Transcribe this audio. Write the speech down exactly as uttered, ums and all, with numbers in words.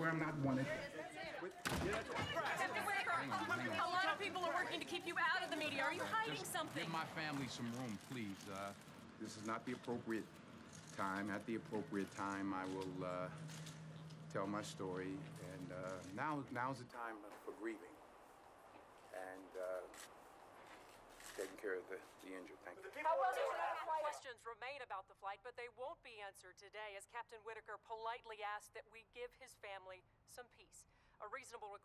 where I'm not wanted. Captain Whitaker, a lot of people are working to keep you out of the media. Are you hiding Just something? Give my family some room, please. Uh, This is not the appropriate time. At the appropriate time, I will uh, tell my story. And uh, now, now's the time for grieving and uh, taking care of the, the injured. Thank you. Questions remain about the flight, but they won't be answered today as Captain Whitaker politely asked that we give his family some peace. A reasonable request.